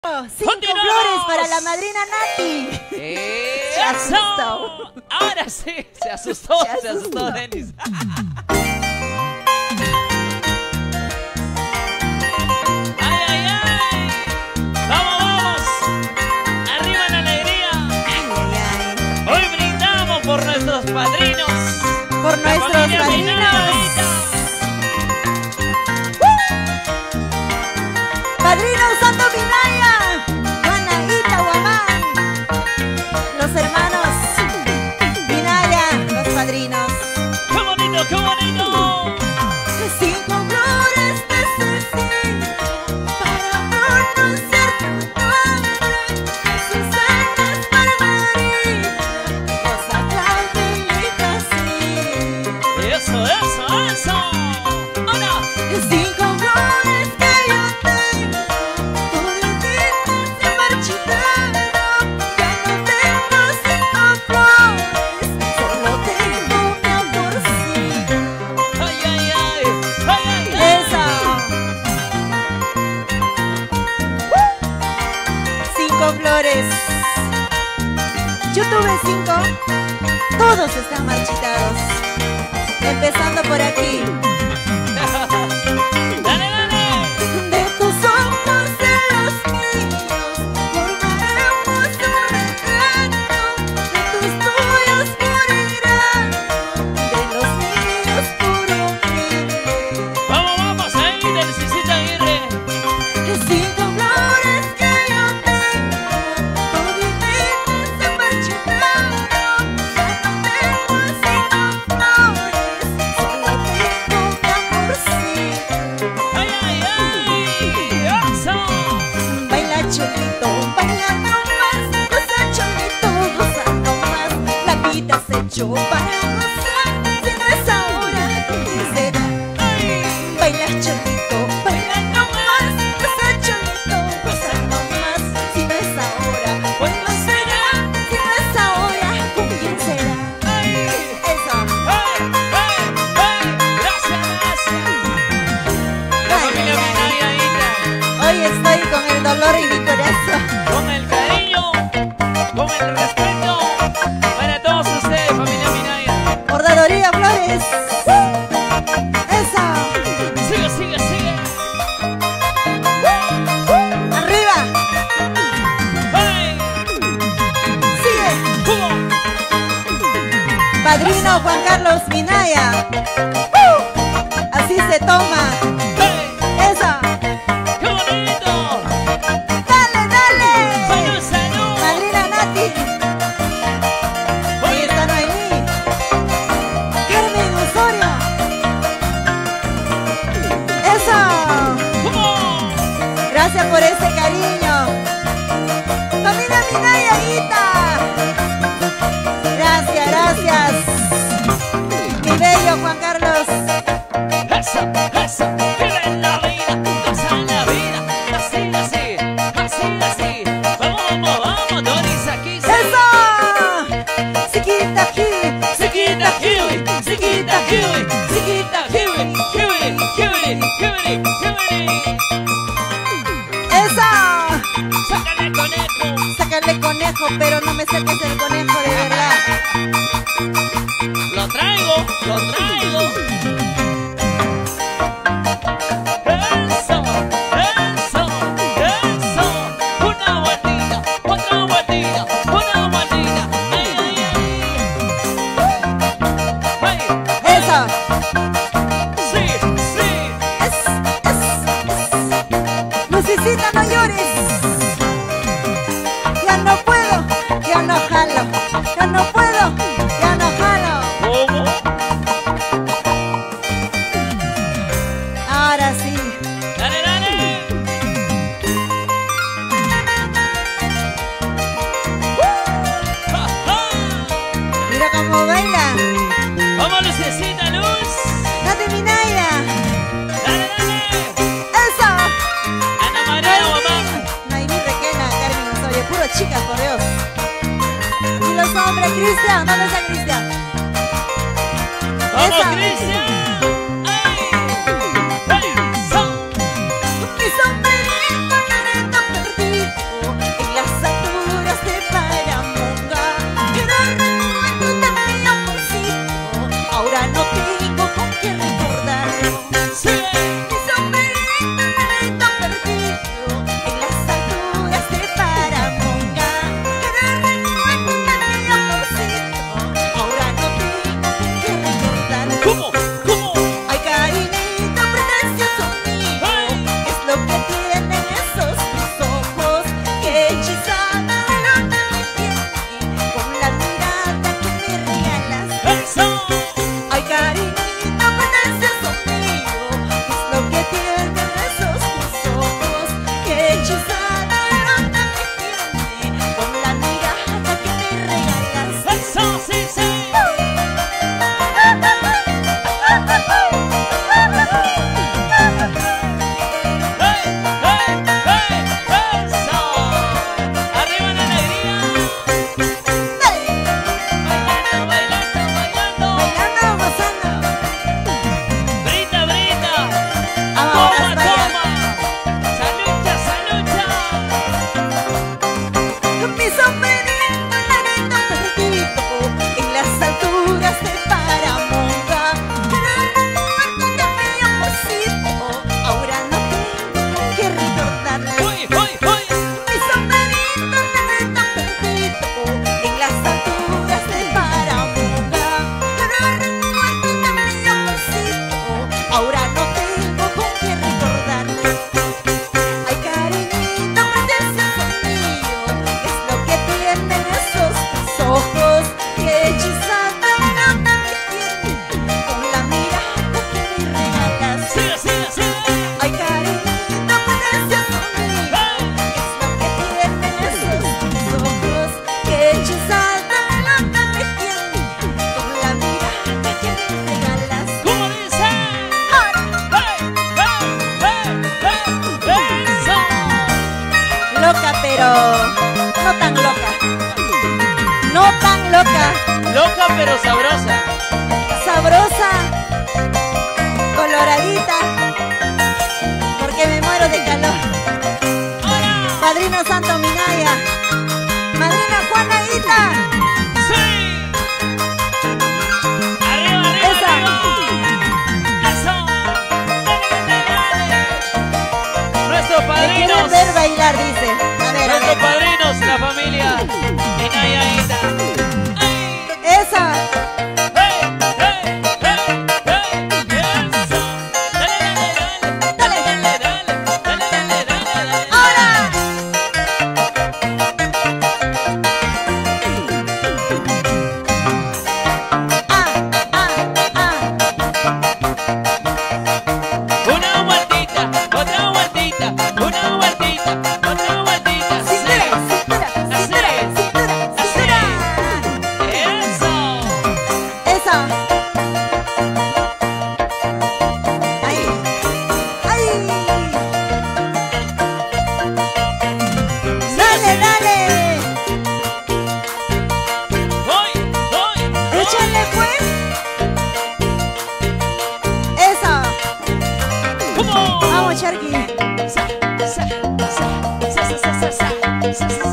5 flores para la madrina Nati. Se asustó. Ahora sí, se asustó Denis. Ay, ay, ay. Vamos. Arriba la alegría. Ay, ay, ay. Hoy brindamos por nuestros padrinos. Por nuestros padrinos. Padrino Santo Minaya, Juanaita, Guamán. Los hermanos Minaya, los padrinos. ¡Qué bonito, qué bonito! 5 flores necesito para pronunciar tu nombre. Sus años Margarita nos aplauden y así. Eso. ¡Hola! 5 flores que yo tengo, todititas se marchitaron. Ya no tengo 5 flores, solo tengo mi amorcito. ¡Ay! Esa. 5 flores. Yo tuve 5. Todos están marchitados. Empezando por aquí. ¡Dale! De tus ojos en los míos formaremos un retrato. De tus tuyos morirán, de los míos puro mil. Vamos, ahí, Denisita Aguirre. 5 flores que yo tengo, todititas se marchitaron. Ya no tengo 5 flores, solo tengo mi amorcito. ¡Ay! ¡Eso! Baila cholito, baila nomás, goza cholito, goza nomás. La vida se echó para gozar, si no es ahora, ¿qué será? Baila cholito, baila nomás, goza cholito, goza nomás. Si no es ahora, ¿cuándo será? Si no es ahora, ¿con quién será? Eso. ¡Gracias! La familia Minaya ahí está. Hoy estoy con el dolor en mi corazón. Con el cariño, con el respeto para todos ustedes, familia Minaya. Bordadoría Flores. Eso. Sigue. Arriba. ¡Hey! Sigue. ¿Cómo? Padrino Juan Carlos Minaya. Así se toma. ¡Hey! Esa. ¡Qué bonito! Dale. ¡Salud! Madrina Nati. Ahí está Noemí. Carmen Osorio. Eso. ¿Cómo? Gracias por ese cariño. Familia Minayita. Gracias. Mi bello Juan Carlos. Eso, vive la vida, goza la vida, así. Vamos, Doris, aquí sí. ¡Eso! Chiquita Kiwi, Chiquita kiwi. ¡Eso! Sácale conejo. Sácale conejo, pero no me saques el conejo de verdad. Lo traigo. Eso. Una vueltita, otra vueltita. Ay. ¡Eso! Sí. Lucecita, no llores. Ya no puedo, ya no jalo. Ya no puedo, ya no jalo. ¿Cómo? Ahora sí. Dale. Mira cómo baila. Vamos, Lucecita, Luz. Nati Minaya. Dale. ¡Eso! Ana María Guamán. Naimi Requena, Carmen Osorio. Puro chicas, por Dios. Y los hombres, Cristian. ¿Dónde está Cristian? ¡Vamos, Esa. Cristian! ¡Ay! Mi sombrerito perdido pero no tan loca. No tan loca. Loca pero sabrosa. Sabrosa. Coloradita. Porque me muero de calor. Padrino Santo Minaya. Madrina Juanaíta. ¡Sí! ¡Arriba, arriba, Esa. arriba! ¡Eso! ¡Dale! Nuestros Me padrinos. quieren ver bailar, dice. A ver, a Nuestros ver. padrinos, la familia Minayaita. Esa. ¡Hey, hey, hey, hey! ¡Eso! ¡Dale, dale, dale! ¡Dale, dale, dale! Ahora. Una vueltita, otra vueltita, una vueltita, otra vueltita. Cintura, cintura, cintura, cintura, cintura. ¡Eso! Esa. Ahí. Ahí. Dale, dale. ¡Voy, voy! Échale pues. Esa. ¡Cómo! Vamos, Charqui. Sa, sa, sa, sa, sa, sa, sa, sa, sa, sa.